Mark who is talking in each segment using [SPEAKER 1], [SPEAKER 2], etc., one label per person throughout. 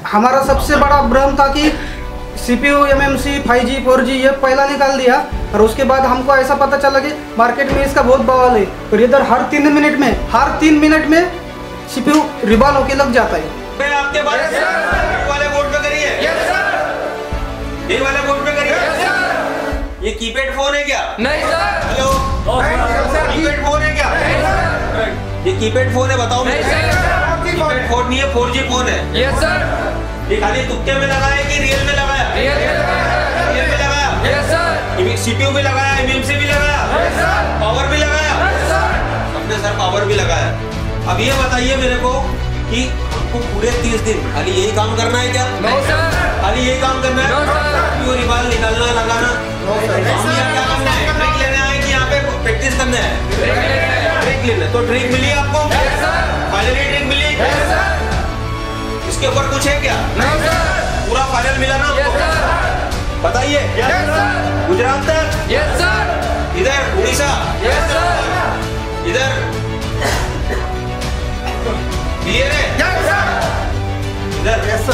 [SPEAKER 1] हमारा सबसे बड़ा भ्रम था कि CPU MMC 5G 4G ये पहला निकाल दिया, और उसके बाद हमको ऐसा पता चला कि मार्केट में इसका बहुत बवाल है। और इधर हर 3 मिनट में CPU रिवॉल्व होके लग जाता है।
[SPEAKER 2] आपके पास वाले बोर्ड पे करिए, ये वाले बोर्ड पे करिए। ये कीपैड फोन है क्या? नहीं सर। हेलो, कीपैड फोन है क्या? ये कीपैड फोन है, बताओ मुझे। कीपैड फोन नहीं है, 4G फोन है। Yes sir. ये खाली तुक्के में लगाया कि रियल में लगाया? रियल में लगाया। Yes sir. CPU भी लगाया, MMC भी लगाया, पावर भी लगाया, सबने सर पावर भी लगाया। अब ये बताइए मेरे को कि हमको पूरे 30 दिन खाली यही काम करना है क्या? नहीं सर। खाली यही काम करना है? क्यों रिवाल निकालना लगाना? हम यहाँ क्या करना है? ट्रिक लेने आए कि यहाँ पे प्रैक्टिस करना है? ट्रिक लेना। तो ट्रिक मिली आपको? फाइनली ट्रिक मिली? इसके ऊपर कुछ है क्या? पूरा फाइनल मिला ना आपको? बताइए। गुजरात तक? इधर उड़ीसा? इधर क्लियर है? इधर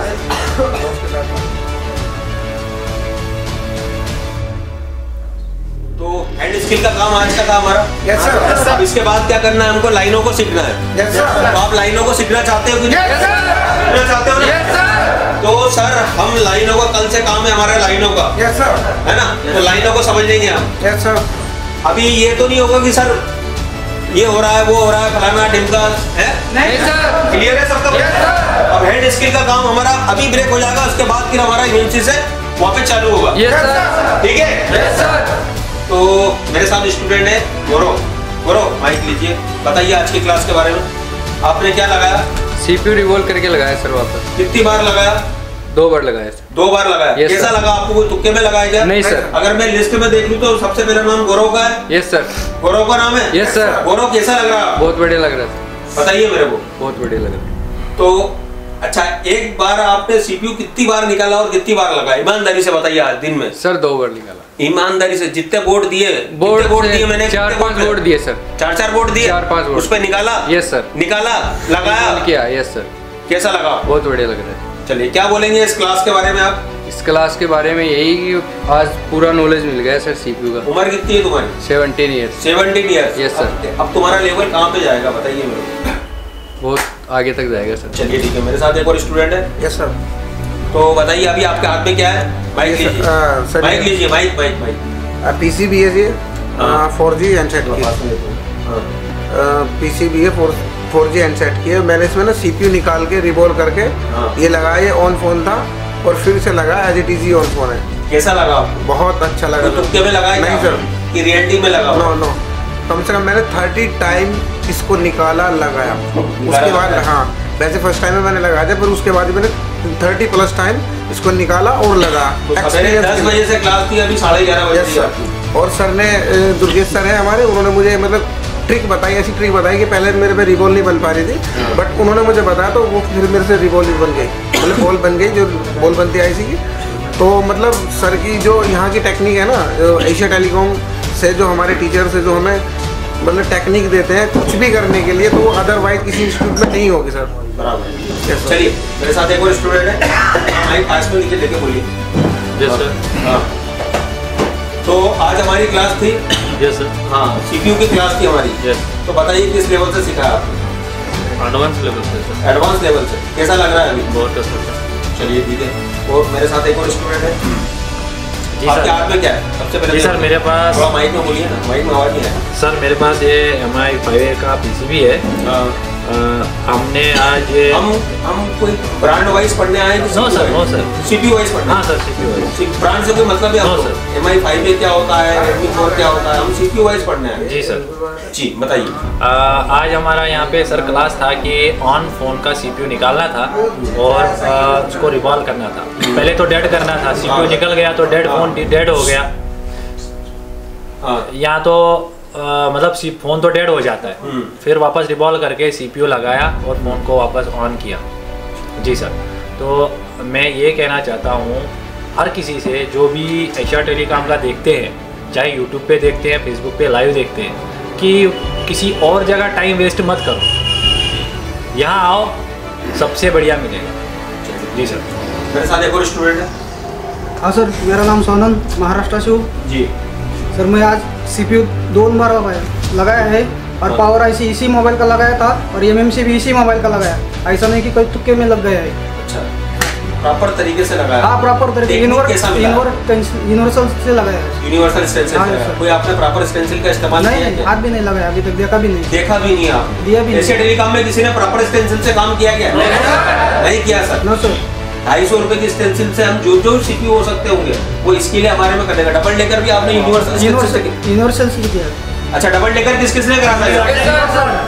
[SPEAKER 2] तो हैंड स्किल का काम आज का था हमारा। Yes sir. अब इसके बाद क्या करना है? हमको लाइनों को सीखना है। Yes sir. तो आप लाइनों को सीखना चाहते हो कि नहीं? Yes sir. सीखना चाहते हो ना? Yes sir. तो सर हम लाइनों का कल से काम है हमारा लाइनों का। Yes sir. है ना? तो लाइनों को समझ लेंगे हम। Yes sir. अभी ये तो नहीं होगा कि सर ये हो रहा है, वो हो रहा है, फलाना ढिमका है? नहीं सर। क्लियर है सबका? Yes sir. अब हैंड स्किल का काम हमारा अभी ब्रेक हो जाएगा, उसके बाद फिर हमारा इवेंसी से वापस चालू होगा। Yes sir. ठीक है? Yes sir. तो मेरे साथ स्टूडेंट है गौरव, माइक लीजिए, बताइए आज की क्लास के बारे में। आपने क्या लगाया?
[SPEAKER 3] CPU रिवॉल्व करके लगाया सर वापस।
[SPEAKER 2] कितनी बार लगाया?
[SPEAKER 3] 2 बार लगाया सर।
[SPEAKER 2] 2 बार लगाया।
[SPEAKER 3] yes,
[SPEAKER 2] कैसा लगा आपको? कोई तुक्के में लगाया क्या?
[SPEAKER 3] नहीं सर।
[SPEAKER 2] अगर मैं लिस्ट में देख लूं तो सबसे पहला नाम गौरव का है।
[SPEAKER 3] Yes sir.
[SPEAKER 2] गौरव का नाम है?
[SPEAKER 3] Yes sir.
[SPEAKER 2] गौरव कैसा लग रहा है?
[SPEAKER 3] बहुत बढ़िया लग रहा था।
[SPEAKER 2] बताइए मेरे को।
[SPEAKER 3] बहुत बढ़िया लग रहा।
[SPEAKER 2] तो अच्छा, एक बार आपने CPU कितनी बार निकाला और कितनी बार लगाया? ईमानदारी से बताइए आज दिन में।
[SPEAKER 3] सर 2 बार निकाला।
[SPEAKER 2] ईमानदारी से जितने बोर्ड दिए मैंने
[SPEAKER 3] 4-5 बोर्ड दिए सर।
[SPEAKER 2] 4 बोर्ड दिए?
[SPEAKER 3] 4-5 बोर्ड।
[SPEAKER 2] उस पे निकाला?
[SPEAKER 3] Yes sir.
[SPEAKER 2] निकाला, लगाया
[SPEAKER 3] किया? Yes sir.
[SPEAKER 2] कैसा लगा?
[SPEAKER 3] बहुत बढ़िया लग रहा है।
[SPEAKER 2] चलिए, क्या बोलेंगे इस क्लास के बारे में आप?
[SPEAKER 3] इस क्लास के बारे में यही कि आज पूरा नॉलेज मिल गया सर CPU का।
[SPEAKER 2] उम्र कितनी है तुम्हारी?
[SPEAKER 3] 17 ईयर्स।
[SPEAKER 2] 17 ईयर्स?
[SPEAKER 3] Yes sir.
[SPEAKER 2] अब तुम्हारा लेवल कहाँ पे जाएगा बताइए मेरे को।
[SPEAKER 3] बहुत आगे तक जाएगा सर।
[SPEAKER 2] चलिए ठीक है, मेरे साथ एक और स्टूडेंट है।
[SPEAKER 4] Yes sir.
[SPEAKER 2] तो बताइए अभी आपके हाथ में क्या है? माइक लीजिए, माइक लीजिए, माइक।
[SPEAKER 4] PCB है जी, 4G हैंडसेट की। PCB है 4G हैंडसेट की है। मैंने इसमें ना CPU निकाल के रिवॉल्व करके ये लगाया। ये ऑन फोन था और फिर से लगा as it is on phone है।
[SPEAKER 2] कैसा लगा आपको?
[SPEAKER 4] बहुत अच्छा लगा।
[SPEAKER 2] तो तुक्के में लगाया?
[SPEAKER 4] नहीं सर।
[SPEAKER 2] कि रियलिटी में लगा?
[SPEAKER 4] नो, कम से कम मैंने 30 टाइम इसको निकाला, लगाया। उसके बाद हाँ, वैसे फर्स्ट टाइम में मैंने लगाया था, पर उसके बाद मैंने 30+ टाइम इसको निकाला और लगा।
[SPEAKER 2] तो 10 बजे से क्लास थी, अभी 11:30 बजे।
[SPEAKER 4] और सर ने, दुर्गेश सर है हमारे, उन्होंने मुझे मतलब ट्रिक बताई, ऐसी ट्रिक बताई कि पहले मेरे पे रिवॉल्व नहीं बन पा रही थी, बट उन्होंने मुझे बताया तो वो फिर मेरे से रिवॉल्व बन गई, मतलब बॉल बन गई, जो बॉल बनती आई सी की। तो मतलब सर की जो यहाँ की टेक्निक है ना, जो एशिया टेलीकॉम से जो हमारे टीचर से जो हमें मतलब टेक्निक देते हैं कुछ भी करने के लिए, तो वो अदरवाइज किसी इंस्टीट्यूट में नहीं होगी सर।
[SPEAKER 2] बराबर। चलिए, मेरे साथ एक और स्टूडेंट है, माइक पास में लेके बोलिए।
[SPEAKER 5] Yes sir.
[SPEAKER 2] हाँ, तो आज हमारी क्लास थी।
[SPEAKER 5] Yes sir.
[SPEAKER 2] हाँ, CPU की क्लास थी हमारी।
[SPEAKER 5] यस।
[SPEAKER 2] तो बताइए किस लेवल से सिखाया आपने?
[SPEAKER 5] एडवांस लेवल से सर।
[SPEAKER 2] एडवांस लेवल से। कैसा लग रहा है अभी?
[SPEAKER 5] बहुत अच्छा सर।
[SPEAKER 2] चलिए ठीक है। और मेरे साथ एक और स्टूडेंट है।
[SPEAKER 5] जी
[SPEAKER 2] आपके
[SPEAKER 5] सर।
[SPEAKER 2] हाथ में क्या है? सबसे पहले
[SPEAKER 5] जी सर, मेरे पास
[SPEAKER 2] थोड़ा माइक में बोलिए ना, माइक में आवाज नहीं है
[SPEAKER 5] सर। मेरे पास ये MI 5A का PCB है। हमने आज ये
[SPEAKER 2] हम कोई ब्रांड वाइज पढ़ने आए हैं?
[SPEAKER 5] No sir, no sir.
[SPEAKER 2] CPU wise पढ़ने?
[SPEAKER 5] हाँ सर, CPU वाइज।
[SPEAKER 2] ब्रांड से कोई मतलब है
[SPEAKER 5] नो
[SPEAKER 2] आपको?
[SPEAKER 5] सर।
[SPEAKER 2] MI 5A क्या होता है, Redmi 4 क्या होता है? हम CPU वाइज पढ़ने आए हैं।
[SPEAKER 5] जी सर।
[SPEAKER 2] जी बताइए।
[SPEAKER 5] आज हमारा यहाँ पे सर क्लास था कि ऑन फोन का CPU निकालना था और उसको रिवॉल्व करना था। पहले तो डेड करना था, CPU निकल गया तो डेड फोन डेड हो गया। यहाँ तो मतलब फ़ोन तो डेड हो जाता है, फिर वापस रिवॉल्व करके CPU लगाया और फ़ोन को वापस ऑन किया। जी सर। तो मैं ये कहना चाहता हूँ हर किसी से जो भी एशिया टेलीकॉम का देखते हैं, चाहे यूट्यूब पे देखते हैं, फेसबुक पे लाइव देखते हैं, कि किसी और जगह टाइम वेस्ट मत करो, यहाँ आओ, सबसे बढ़िया मिलेगा। जी सर।
[SPEAKER 2] मेरे साथ एक और स्टूडेंट है।
[SPEAKER 1] हाँ सर, मेरा नाम सोनन, महाराष्ट्र से हूँ।
[SPEAKER 2] जी
[SPEAKER 1] सर मैं आज CPU 2 बार लगाया है और पावर IC इसी मोबाइल का लगाया था और MMC भी इसी मोबाइल का लगाया। ऐसा नहीं कि कोई तुक्के में लग गया है।
[SPEAKER 2] अच्छा, प्रॉपर तरीके से लगाया।
[SPEAKER 1] हाँ प्रॉपर तरीके, यूनिवर्सल से लगाया है।
[SPEAKER 2] यूनिवर्सल स्टेंसिल
[SPEAKER 1] हाँ,
[SPEAKER 2] से लगाया।
[SPEAKER 1] सर।
[SPEAKER 2] कोई आपने प्रॉपर स्टेंसिल का इस्तेमाल किया है
[SPEAKER 1] नहीं,
[SPEAKER 2] क्या?
[SPEAKER 1] हाथ भी नहीं लगाया, अभी तक देखा भी नहीं।
[SPEAKER 2] देखा भी नहीं आपने?
[SPEAKER 1] दिया भी नहीं।
[SPEAKER 2] एशिया टेलीकॉम में किसी ने प्रॉपर स्टेंसिल से काम किया क्या? नहीं किया सर।
[SPEAKER 1] No sir.
[SPEAKER 2] 250 रुपए की स्टेंसिल से हम जो CPU हो सकते होंगे वो इसके लिए हमारे में करने का। डबल डेकर भी आपने
[SPEAKER 1] यूनिवर्सल से किया।
[SPEAKER 2] अच्छा, डबल डेकर किसने करा था?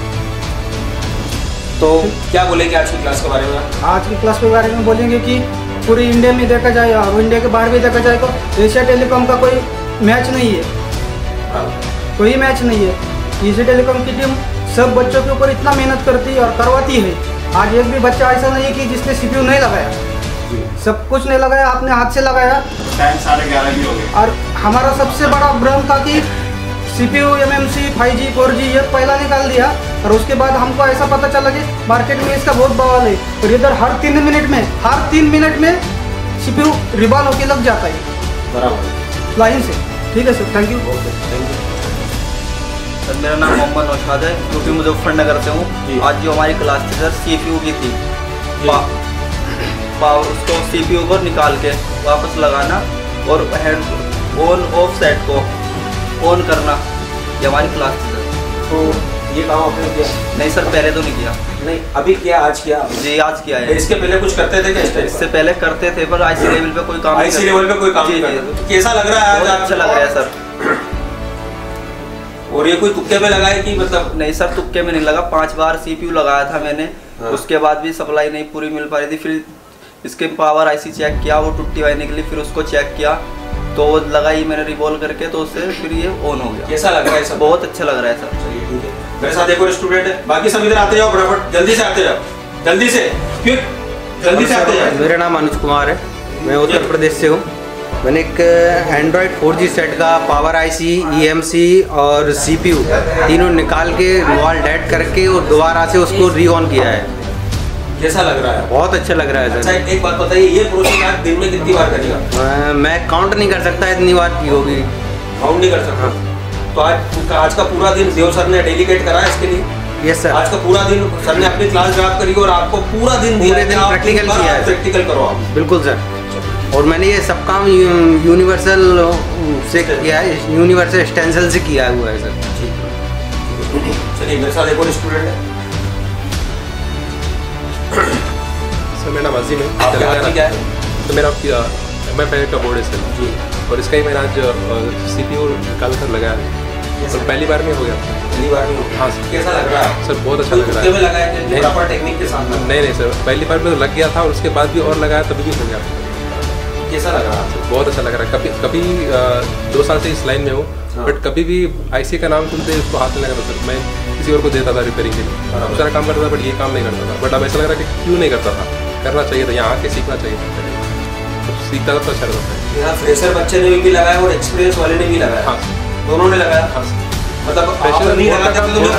[SPEAKER 2] तो क्या बोलेंगे आज की क्लास के बारे में?
[SPEAKER 1] आज की क्लास के बारे में बोलेंगे कि पूरी इंडिया में देखा जाए और इंडिया के बाहर भी देखा जाए तो एशिया टेलीकॉम का कोई मैच नहीं है, कोई मैच नहीं है। एशिया टेलीकॉम की टीम सब बच्चों के ऊपर इतना मेहनत करती है और करवाती है। आज एक भी बच्चा ऐसा नहीं कि जिसने CPU नहीं लगाया, सब कुछ नहीं लगाया, आपने हाथ से लगाया।
[SPEAKER 2] टाइम 11:30 भी हो गए।
[SPEAKER 1] और हमारा सबसे बड़ा भ्रम था कि CPU, MMC, 5G, 4G ये पहला निकाल दिया और उसके बाद हमको ऐसा पता चला कि मार्केट में इसका बहुत बवाल है। और इधर हर 3 मिनट में CPU रिबॉन होके लग जाता है
[SPEAKER 2] बराबर
[SPEAKER 1] लाइन से। ठीक है सर, थैंक यू।
[SPEAKER 6] सर मेरा नाम मोहम्मद नौशाद है, यूपी मुजफ्फरनगर से हूँ। आज जो हमारी क्लास थी सर CPU की थी, पावर उसको CPU को निकाल के वापस लगाना और हैंड ऑन ऑफ सेट को ऑन करना, ये हमारी क्लास थी सर।
[SPEAKER 2] तो ये काम आपने किया?
[SPEAKER 6] नहीं सर, पहले तो नहीं किया।
[SPEAKER 2] नहीं, अभी किया? आज किया?
[SPEAKER 6] जी आज किया है।
[SPEAKER 2] इसके पहले कुछ करते थे क्या?
[SPEAKER 6] इससे पहले करते थे पर IC लेवल पे कोई काम नहीं
[SPEAKER 2] IC लेवल पे कोई काम नहीं करते। कैसा लग रहा है आज?
[SPEAKER 6] बहुत अच्छा लग रहा है सर।
[SPEAKER 2] और ये कोई तुक्के में लगा है कि मतलब?
[SPEAKER 6] नहीं सर, तुक्के में नहीं लगा। 5 बार CPU लगाया था मैंने।
[SPEAKER 2] हाँ।
[SPEAKER 6] उसके बाद भी सप्लाई नहीं पूरी मिल पा रही थी। फिर इसके पावर IC चेक किया, वो टूटी हुई निकली। फिर उसको चेक किया तो वो लगाई मैंने रिवॉल्व करके, तो उससे फिर ये ऑन हो गया।
[SPEAKER 2] कैसा लग रहा है सब?
[SPEAKER 6] बहुत अच्छा लग रहा है सर।
[SPEAKER 2] चलिए ठीक है। मेरे साथ एक और स्टूडेंट है। बाकी सब इधर आते जाओ, फटाफट जल्दी से आते जाओ, जल्दी से, क्विक, जल्दी से आते जाओ।
[SPEAKER 3] मेरा नाम अनुज कुमार है, मैं उत्तर प्रदेश से हूँ। मैंने एक एंड्रॉयड 4G सेट का पावर IC, EMC और CPU तीनों निकाल के वॉल डेड करके और दोबारा से उसको री ऑन किया है।
[SPEAKER 2] कैसा लग रहा है?
[SPEAKER 3] बहुत अच्छा लग रहा है
[SPEAKER 2] अच्छा,
[SPEAKER 3] सर।
[SPEAKER 2] एक बात बताइए, ये प्रोसेस आप दिन में कितनी बार करेगा?
[SPEAKER 3] मैं काउंट नहीं कर सकता इतनी बार की होगी।
[SPEAKER 2] काउंट नहीं कर सकता? तो आज का पूरा दिन देव सर ने डेलीकेट करा है इसके लिए?
[SPEAKER 3] Yes sir.
[SPEAKER 2] आज का पूरा दिन सर ने अपनी क्लास ड्राफ्ट करी और आपको पूरा दिन
[SPEAKER 3] पूरे दिन प्रैक्टिकल किया है।
[SPEAKER 2] प्रैक्टिकल करो आप।
[SPEAKER 3] बिल्कुल सर। और मैंने ये सब काम यूनिवर्सल से किया है, यूनिवर्सल स्टेंसिल से किया हुआ है सर।
[SPEAKER 2] चलिए मेरे साथ एक और स्टूडेंट है।
[SPEAKER 7] सर मेरा नाम अजीम है।
[SPEAKER 2] आपके हाथ में क्या है?
[SPEAKER 7] तो मेरा MI5 का बोर्ड है सर जी, और इसका ही मैंने आज CPU निकाल कर लगाया है। तो पहली बार में हो गया।
[SPEAKER 2] पहली बार में?
[SPEAKER 7] हाँ सर।
[SPEAKER 2] कैसा लग रहा है?
[SPEAKER 7] सर बहुत अच्छा लग रहा
[SPEAKER 2] तुक्के में
[SPEAKER 7] है।
[SPEAKER 2] लगाया है कि प्रॉपर टेक्निक के साथ लगाया?
[SPEAKER 7] नहीं सर, पहली बार में तो लग गया था और उसके बाद भी और लगाया तभी भी हो गया।
[SPEAKER 2] कैसा लग रहा है?
[SPEAKER 7] सर बहुत अच्छा लग रहा है। कभी 2 साल से इस लाइन में हूँ, बट कभी भी IC का नाम सुनते उसको हाथ नहीं लगाता सर। मैं किसी और को देता था रिपेयरिंग के लिए, दूसरा काम करता था, बट ये काम नहीं करता था। बट अब ऐसा लग रहा है कि क्यों नहीं करता था, करना चाहिए था, यहाँ आके सीखना चाहिए था। तो सीखता था तो अच्छा लगता है।
[SPEAKER 2] यहाँ फ्रेशर बच्चे ने भी लगाया और एक्सपीरियंस वाले ने भी लगाया?
[SPEAKER 7] हाँ
[SPEAKER 2] दोनों ने लगाया?
[SPEAKER 7] हाँ
[SPEAKER 2] मतलब
[SPEAKER 7] बोर्ड का काम कोई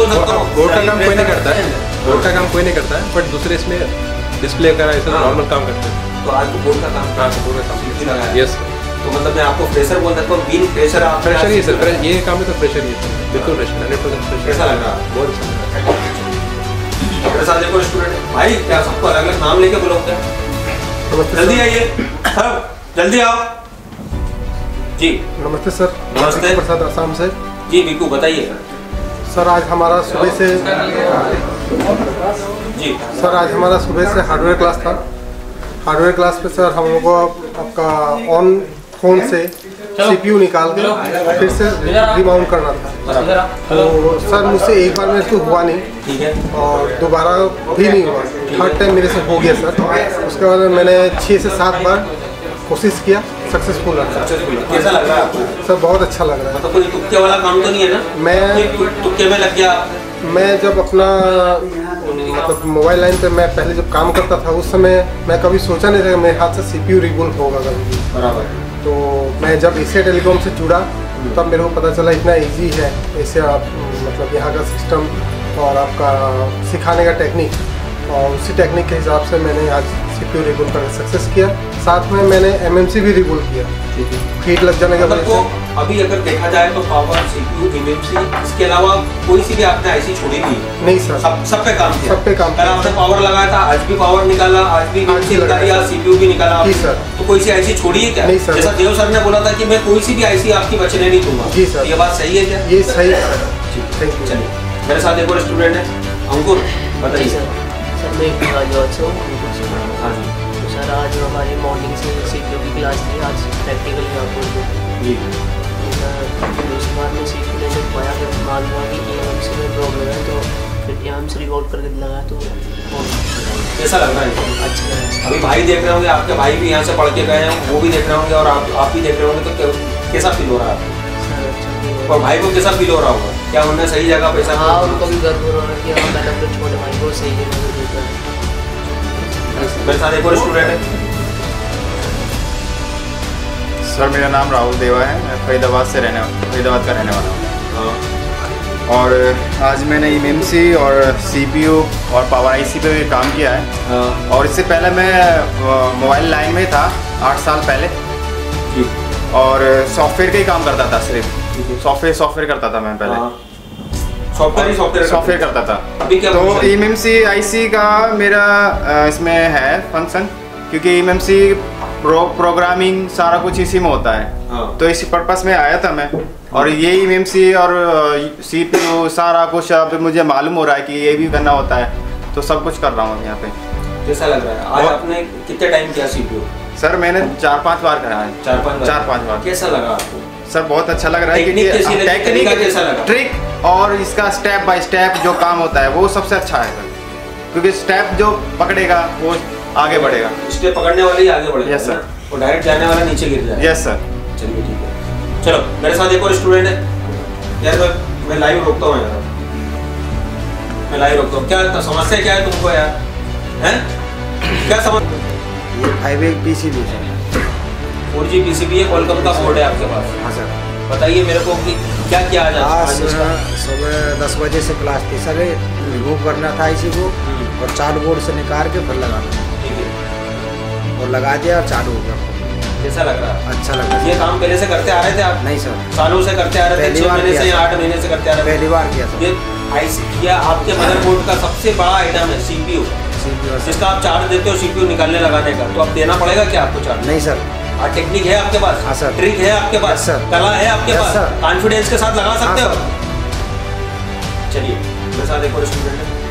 [SPEAKER 7] नहीं करता है, बट दूसरे इसमें डिस्प्ले करा ऐसा नॉर्मल काम करते हैं।
[SPEAKER 2] तो आज बोर्ड का काम?
[SPEAKER 7] हाँ बोर्ड का काम
[SPEAKER 2] लगाया?
[SPEAKER 7] यस।
[SPEAKER 2] तो मतलब मैं आपको फ्रेशर बोल सकता हूँ, बीन फ्रेशर आप?
[SPEAKER 7] फ्रेशर ही सर, ये काम में तो फ्रेशर ही है, बिल्कुल फ्रेशर, 100% फ्रेशर।
[SPEAKER 2] कैसा लग रहा है?
[SPEAKER 7] बहुत अच्छा लग रहा है।
[SPEAKER 2] मेरे साथ देखो स्टूडेंट भाई, क्या सबको अलग अलग नाम लेके बुलाते हैं? जल्दी आइए सब, जल्दी आओ जी।
[SPEAKER 8] नमस्ते सर।
[SPEAKER 2] नमस्ते।
[SPEAKER 8] प्रसाद आसाम से
[SPEAKER 2] जी। बिल्कुल बताइए
[SPEAKER 8] सर। आज हमारा सुबह से
[SPEAKER 2] जी,
[SPEAKER 8] सर आज हमारा सुबह से हार्डवेयर क्लास था। हार्डवेयर क्लास पे सर हम लोगों को आपका ऑन फोन से CPU निकाल के फिर से रिमाउंट करना था। तो सर मुझसे एक बार में इसको हुआ नहीं,
[SPEAKER 2] ठीक है,
[SPEAKER 8] और दोबारा भी नहीं हुआ। थर्ड टाइम मेरे से हो गया सर। उसके बाद मैंने 6 से 7 बार कोशिश किया, सक्सेसफुल रहा।
[SPEAKER 2] कैसा लग रहा है आपको?
[SPEAKER 8] सर बहुत अच्छा लग रहा है।
[SPEAKER 2] मतलब कोई तुक्के वाला काम तो नहीं है ना?
[SPEAKER 8] मैं
[SPEAKER 2] तुक्के में लग गया?
[SPEAKER 8] मैं जब अपना मतलब मोबाइल लाइन पे मैं पहले जब काम करता था उस समय मैं कभी सोचा नहीं था कि मेरे हाथ से CPU रिबूट होगा कभी।
[SPEAKER 2] बराबर।
[SPEAKER 8] तो मैं जब एशिया टेलीकॉम से जुड़ा तब मेरे को पता चला इतना इजी है ऐसे आप मतलब यहाँ का सिस्टम और आपका सिखाने का टेक्निक, और उसी टेक्निक के हिसाब से मैंने आज CPU रिबूट करके सक्सेस किया। साथ में मैंने MMC भी रिबूट किया, हीट लग जाने के
[SPEAKER 2] मतलब
[SPEAKER 8] वजह से।
[SPEAKER 2] अभी अगर देखा जाए तो पावर, CPU, MMC, इसके अलावा कोई सी भी आपने आईसी छोड़ी नहीं?
[SPEAKER 8] नहीं सर,
[SPEAKER 2] सब पे काम किया।
[SPEAKER 8] सब पे काम
[SPEAKER 2] कल आपने पावर लगाया था, आज भी पावर निकाला, आज भी MMC निकाली, आज CPU भी निकाला।
[SPEAKER 8] जी सर।
[SPEAKER 2] तो कोई सी आईसी छोड़ी है क्या?
[SPEAKER 8] नहीं सर।
[SPEAKER 2] जैसा देव सर ने बोला था कि मैं कोई सी भी आईसी आपकी बचने नहीं दूंगा।
[SPEAKER 8] जी सर।
[SPEAKER 2] ये बात सही है क्या?
[SPEAKER 8] ये सही है सर। Thank you.
[SPEAKER 2] चलिए, मेरे साथ एक और स्टूडेंट है, अंकुर, बताइए।
[SPEAKER 9] सर मैं एक राजवाद से हूँ।
[SPEAKER 2] हाँ जी।
[SPEAKER 9] तो सर आज हमारी मॉर्निंग से CPU की क्लास थी, आज प्रैक्टिकल आपको
[SPEAKER 2] जी।
[SPEAKER 9] उसके बाद में CPU ने जब पाया फिर मालूम हुआ कि EMC में प्रॉब्लम है, तो फिर EMC रिवॉल्व करके लगाया तो
[SPEAKER 2] कैसा लग रहा है?
[SPEAKER 9] अच्छा लगा।
[SPEAKER 2] अभी भाई देख रहे होंगे, आपके भाई भी यहाँ से पढ़ के गए हैं, वो भी देख रहे होंगे और आप भी देख रहे होंगे, तो कैसा फील हो रहा है?
[SPEAKER 9] सर अच्छा नहीं हुआ।
[SPEAKER 2] और भाई को कैसा फील हो रहा होगा? क्या उन्होंने सही जगह पैसा?
[SPEAKER 9] हाँ, उनको भी गर्व हो रहा है कि हाँ मैंने अपने छोटे भाई को सही जगह पे देखा है।
[SPEAKER 2] मेरे साथ एक और स्टूडेंट है।
[SPEAKER 10] सर मेरा नाम राहुल देवा है, मैं फरीदाबाद का रहने वाला हूँ। और आज मैंने MMC और CPU और पावर IC पे भी काम किया है। और इससे पहले मैं मोबाइल लाइन में था 8 साल पहले
[SPEAKER 2] जी।
[SPEAKER 10] और सॉफ्टवेयर का ही काम करता था, सिर्फ सॉफ्टवेयर करता था मैं पहले। सॉफ्टवेयर करता था।
[SPEAKER 2] अभी क्या
[SPEAKER 10] तो MMC IC का मेरा इसमें है फंक्शन, क्योंकि MMC प्रोग्रामिंग सारा कुछ इसी में होता है। तो इसी पर्पस में आया था मैं, और ये MMC और CPU सारा कुछ अब मुझे मालूम हो रहा है कि ये भी करना होता है, तो सब कुछ कर रहा हूँ यहाँ पे।
[SPEAKER 2] कैसा लग रहा है? आज आपने कितने टाइम किया CPU?
[SPEAKER 10] सर मैंने 4-5 बार करा है। 4-5 बार।
[SPEAKER 2] कैसा लगा आपको?
[SPEAKER 10] सर बहुत अच्छा लग रहा है, क्योंकि टेक्निक ट्रिक और इसका स्टेप बाय स्टेप जो काम होता है वो सबसे अच्छा है सर, क्योंकि स्टेप जो पकड़ेगा वो आगे बढ़ेगा।
[SPEAKER 2] स्टेप पकड़ने वाले ही आगे बढ़ेगा।
[SPEAKER 10] Yes sir.
[SPEAKER 2] वो डायरेक्ट जाने वाला नीचे गिर जाएगा।
[SPEAKER 10] Yes sir.
[SPEAKER 2] चलिए ठीक है। चलो, मेरे साथ एक और स्टूडेंट है। यार मैं लाइव रोकता हूँ यार, मैं लाइव रोकता हूँ। क्या समस्या क्या है तुमको यार? हैं? क्या समस्या?
[SPEAKER 3] ये 5 PCB है,
[SPEAKER 2] 4G PCB है, क्वालकॉम का बोर्ड है आपके पास।
[SPEAKER 3] हाँ सर।
[SPEAKER 2] बताइए मेरे को कि क्या किया आज?
[SPEAKER 3] सुबह 10 बजे से क्लास थी सर, रिमूव करना था इसी को और चालू बोर्ड से निकाल के फिर लगाना।
[SPEAKER 2] ठीक है।
[SPEAKER 3] और लगा दिया और चालू हो गया।
[SPEAKER 2] कैसा लग रहा है?
[SPEAKER 3] अच्छा लगा।
[SPEAKER 2] ये काम पहले से करते आ रहे थे आप?
[SPEAKER 3] नहीं सर,
[SPEAKER 2] सालों से करते आ रहे थे? 6 महीने से या 8 महीने से करते आ रहे थे?
[SPEAKER 3] पहली बार किया सर।
[SPEAKER 2] ये IC या आपके मदरबोर्ड का सबसे बड़ा आइटम है CPU, जिसका आप चार्ज देते हो CPU निकालने लगाने का, तो अब देना पड़ेगा क्या आपको चार्ज?
[SPEAKER 3] नहीं सर।
[SPEAKER 2] और टेक्निक है आपके पास?
[SPEAKER 3] हाँ सर।
[SPEAKER 2] ट्रिक है आपके पास?
[SPEAKER 3] सर।
[SPEAKER 2] कला है आपके पास?
[SPEAKER 3] सर।
[SPEAKER 2] कॉन्फिडेंस के साथ लगा सकते
[SPEAKER 3] हाँ,
[SPEAKER 2] हो? चलिए, मेरे साथ एक और स्टूडेंट है।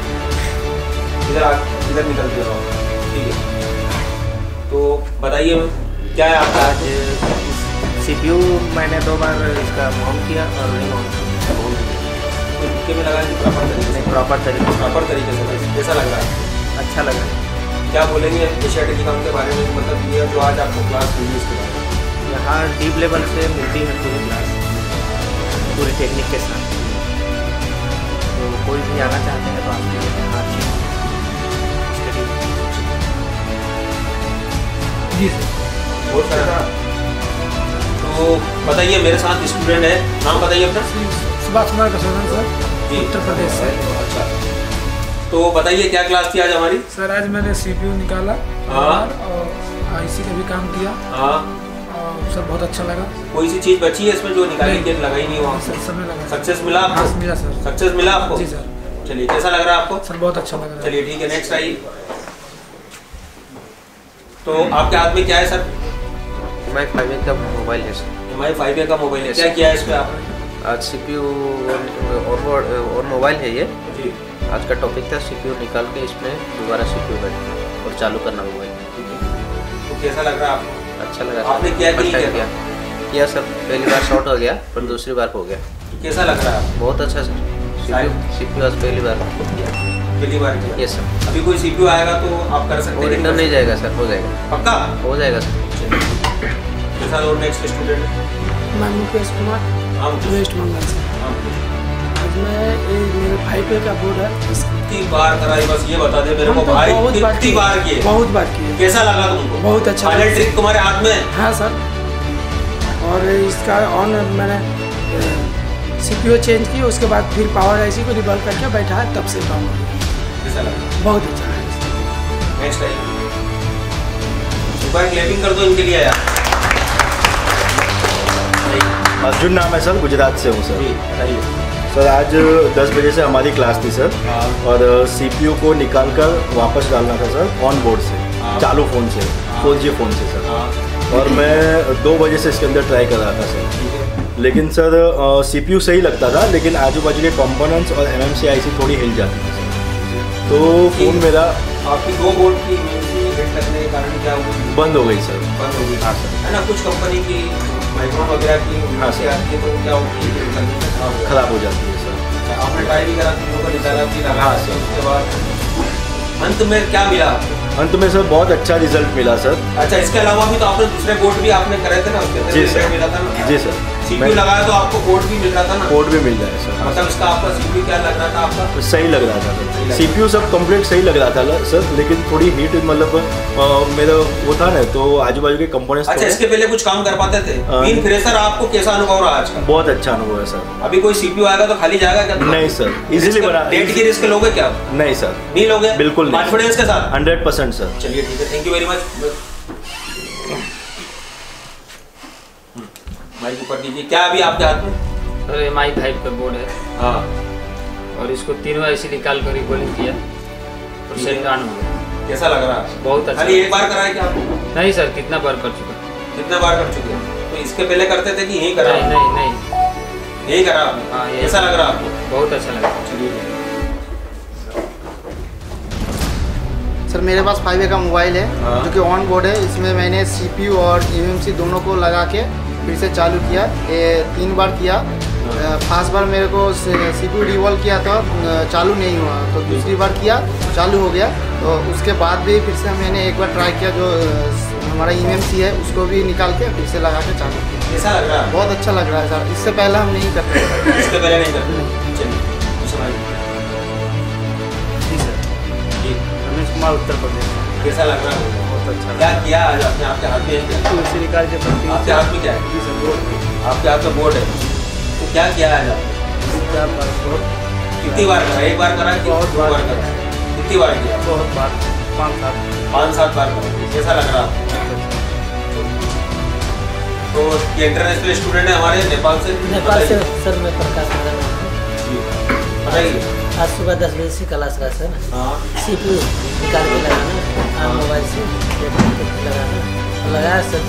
[SPEAKER 2] इधर निकल के रहो। ठीक है, तो बताइए क्या है आपका?
[SPEAKER 9] आज CPU मैंने 2 बार इसका माउंट किया और रिमाउंट
[SPEAKER 2] में लगा प्रॉपर तरीके से? प्रॉपर तरीके से। कैसा लग रहा है?
[SPEAKER 9] अच्छा लगा।
[SPEAKER 2] क्या बोलेंगे एशियाटिक काम के बारे में? मतलब ये जो आज आपको क्लास मिली इसके बारे में?
[SPEAKER 9] यहाँ डीप लेवल से मिलती है पूरी क्लास, पूरी टेक्निक के साथ। तो कोई भी आना चाहते हैं तो आपके यहाँ
[SPEAKER 1] जी सर।
[SPEAKER 2] बहुत सारा। तो बताइए, मेरे साथ स्टूडेंट है, नाम बताइए अपना।
[SPEAKER 1] सुभाष कुमार कसोदन सर,
[SPEAKER 2] जी।
[SPEAKER 1] उत्तर प्रदेश से।
[SPEAKER 2] अच्छा, तो बताइए क्या क्लास थी आज हमारी?
[SPEAKER 1] सर आज मैंने CPU निकाला और IC का भी काम किया।
[SPEAKER 2] हाँ।
[SPEAKER 1] और सर बहुत अच्छा लगा।
[SPEAKER 2] कोई सी चीज बची है इसमें जो निकाली के लगाई नहीं हुआ?
[SPEAKER 1] समय लगा।
[SPEAKER 2] सक्सेस मिला आपको?
[SPEAKER 1] हाँ मिला सर।
[SPEAKER 2] सक्सेस मिला आपको?
[SPEAKER 1] जी सर।
[SPEAKER 2] चलिए, कैसा लग रहा है आपको?
[SPEAKER 1] सर बहुत अच्छा लग रहा है।
[SPEAKER 2] चलिए ठीक है, नेक्स्ट आइए। तो आपके हाथ में क्या है सर?
[SPEAKER 6] MI 5A का मोबाइल है सर।
[SPEAKER 2] MI 5A का मोबाइल है। क्या किया है इस पे आपने?
[SPEAKER 6] आज CPU और मोबाइल है ये।
[SPEAKER 2] जी।
[SPEAKER 6] आज का टॉपिक था CPU निकाल के इसमें दोबारा CPU बैठना और चालू करना मोबाइल।
[SPEAKER 2] तो कैसा लग रहा है आपको?
[SPEAKER 6] अच्छा लगा।
[SPEAKER 2] आपने क्या
[SPEAKER 6] किया सर? पहली बार शॉर्ट हो गया पर दूसरी बार हो गया।
[SPEAKER 2] कैसा लग रहा है आपको?
[SPEAKER 6] बहुत अच्छा सर। CPU आज पहली बार किया।
[SPEAKER 2] पहली बार किया?
[SPEAKER 6] Yes sir.
[SPEAKER 2] अभी कोई CPU आएगा तो आप कर सकते हैं?
[SPEAKER 6] रिटर्न नहीं जाएगा सर, हो जाएगा।
[SPEAKER 2] पक्का
[SPEAKER 6] हो जाएगा सर।
[SPEAKER 2] कैसा? और नेक्स्ट स्टूडेंट?
[SPEAKER 11] मैं मुकेश कुमार,
[SPEAKER 2] हाँ
[SPEAKER 11] वेस्ट बंगाल से। आज मैं मेरे भाई पे का बोर्ड है।
[SPEAKER 2] कितनी बार कराई? बस ये बता दे मेरे को भाई, कितनी बार किए?
[SPEAKER 11] बहुत बार किए।
[SPEAKER 2] कैसा लगा तुमको?
[SPEAKER 11] बहुत अच्छा।
[SPEAKER 2] फाइनल ट्रिक तुम्हारे हाथ में?
[SPEAKER 11] हाँ सर। और इसका ऑन मैंने CPU चेंज की, उसके बाद फिर पावर IC को रिबल करके बैठा, तब से काम हो गया।
[SPEAKER 2] कैसा लगा?
[SPEAKER 11] बहुत अच्छा है।
[SPEAKER 2] नेक्स्ट आइए। एक बार क्लैपिंग कर दो इनके लिए यार।
[SPEAKER 12] अर्जुन नाम है सर, गुजरात से हूँ सर। सर आज 10 बजे से हमारी क्लास थी सर, और CPU को निकाल कर वापस डालना था सर ऑन बोर्ड से, चालू फ़ोन से, 4G फ़ोन से सर। और मैं 2 बजे से इसके अंदर ट्राई कर रहा था सर, लेकिन सर CPU सही लगता था, लेकिन आजू बाजू के कंपोनेंट्स और MMC IC थोड़ी हिल जाती थी सर। तो फ़ोन मेरा
[SPEAKER 2] आपकी 2 बोर्ड की हिट करने के कारण क्या हुआ?
[SPEAKER 12] बंद हो गई सर।
[SPEAKER 2] बंद हो गई।
[SPEAKER 12] हाँ सर।
[SPEAKER 2] है ना, कुछ कंपनी की माइक्रोन वगैरह की
[SPEAKER 12] हाँ सर,
[SPEAKER 2] आती है तो क्या होती है,
[SPEAKER 12] खराब हो जाती है सर।
[SPEAKER 2] आपने ट्राई भी करा, तीनों को निकाला भी लगा।
[SPEAKER 12] हाँ सर।
[SPEAKER 2] उसके बाद अंत में क्या मिला?
[SPEAKER 12] अंत में सर बहुत अच्छा रिजल्ट मिला सर।
[SPEAKER 2] अच्छा, इसके अलावा भी तो आपने दूसरे बोर्ड भी आपने करे थे ना, उसके अंदर
[SPEAKER 12] जी
[SPEAKER 2] रिजल्ट
[SPEAKER 12] सर।
[SPEAKER 2] मिला था ना?
[SPEAKER 12] जी सर।
[SPEAKER 2] CPU लगाया तो आपको कोड भी मिल रहा था ना?
[SPEAKER 12] कोड भी मिल जाए सर।
[SPEAKER 2] मतलब इसका आपका CPU क्या लग रहा था आपका?
[SPEAKER 12] सही लग रहा था सर, CPU सब कंप्लीट सही लग रहा था सर, लेकिन थोड़ी हीट मतलब मेरा वो था ना, तो आजू बाजू के कंपोनेंट्स।
[SPEAKER 2] अच्छा, इसके पहले कुछ काम कर पाते थे? बीन फ्रेशर आपको कैसा अनुभव रहा आज का?
[SPEAKER 12] बहुत अच्छा अनुभव है सर।
[SPEAKER 2] अभी कोई CPU आएगा तो खाली जाएगा क्या?
[SPEAKER 12] नहीं सर, इजीली बना।
[SPEAKER 2] डेट की रिस्क लोगे क्या?
[SPEAKER 12] नहीं सर,
[SPEAKER 2] नहीं लोगे?
[SPEAKER 12] बिल्कुल नहीं।
[SPEAKER 2] कॉन्फिडेंस के साथ
[SPEAKER 12] 100% सर।
[SPEAKER 2] चलिए ठीक है, thank you very much. Mike ऊपर कीजिए। क्या अभी आपके हाथ में?
[SPEAKER 13] सर MI 5 का बोर्ड है।
[SPEAKER 2] हाँ।
[SPEAKER 13] और इसको तीनों ऐसे निकाल कर रिकॉर्डिंग किया और सेट ऑन हो गया।
[SPEAKER 2] कैसा लग रहा है?
[SPEAKER 13] बहुत अच्छा।
[SPEAKER 2] खाली एक बार कराया क्या आपको?
[SPEAKER 13] नहीं सर, कितना बार कर चुका।
[SPEAKER 2] कितना बार कर चुके हैं? तो इसके पहले करते थे कि यही करा?
[SPEAKER 13] नहीं
[SPEAKER 2] यही करा आपने?
[SPEAKER 13] हाँ।
[SPEAKER 2] कैसा लग रहा है आपको?
[SPEAKER 13] बहुत अच्छा लगा।
[SPEAKER 2] चलिए।
[SPEAKER 14] सर मेरे पास 5A का मोबाइल है, जो कि ऑन बोर्ड है। इसमें मैंने CPU और MMC दोनों को लगा के फिर से चालू किया। ये 3 बार किया। फर्स्ट बार मेरे को CPU रिवॉल्व किया था, चालू नहीं हुआ, तो दूसरी बार किया, चालू हो गया। तो उसके बाद भी फिर से मैंने एक बार ट्राई किया, जो हमारा MMC है उसको भी निकाल के फिर से लगा के चालू किया।
[SPEAKER 2] कैसा लग रहा है?
[SPEAKER 14] बहुत अच्छा लग रहा है सर, इससे पहले हम नहीं करते।
[SPEAKER 2] इससे पहले नहीं करते?
[SPEAKER 9] रमेश कुमार, उत्तर प्रदेश।
[SPEAKER 2] कैसा लग रहा है? बहुत अच्छा। क्या किया आज आपने? आपके हाथ में क्या?
[SPEAKER 9] तुलसी निकाल के पत्ती।
[SPEAKER 2] आपके हाथ में क्या है? आपके हाथ में बोर्ड है, तो क्या किया आज आपने? कितनी बार करा? एक बार करा कि 2 बार करा? कितनी बार किया?
[SPEAKER 9] बहुत बार,
[SPEAKER 2] 5-7 बार करा। कैसा लग रहा है? तो ये इंटरनेशनल स्टूडेंट है हमारे नेपाल से।
[SPEAKER 15] सर मैं प्रकाश नगर
[SPEAKER 2] बताइए।
[SPEAKER 15] आज सुबह 10 बजे से क्लास रहा सर। CPU निकाल के लगाना, मोबाइल से लगाना, लगाया सर।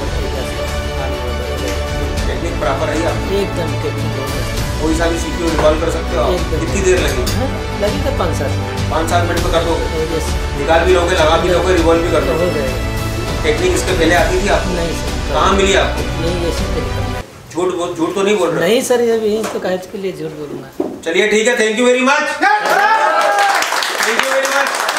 [SPEAKER 2] टेक्निक प्रॉपर है आप?
[SPEAKER 15] एकदम टेक्निक।
[SPEAKER 2] कोई सा भी CPU रिकॉल कर सकते हो आप? कितनी देर लगेगी?
[SPEAKER 15] लगेगा 5-7
[SPEAKER 2] मिनट में कर दोगे? निकाल भी लोगे, लगा भी लोगे, रिवॉल्व भी कर दोगे? टेक्निक इसके पहले आती थी आपको?
[SPEAKER 15] नहीं सर।
[SPEAKER 2] कहाँ मिली आपको?
[SPEAKER 15] नहीं, ऐसे
[SPEAKER 2] झूठ तो नहीं बोल रहे?
[SPEAKER 15] नहीं सर, ये तो काहे के लिए झूठ बोलूँगा।
[SPEAKER 2] चलिए ठीक है, thank you very much. Thank you very much.